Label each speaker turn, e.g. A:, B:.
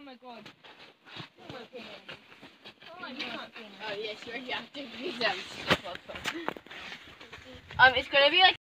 A: my god.
B: Oh yes, you have to be it's gonna be like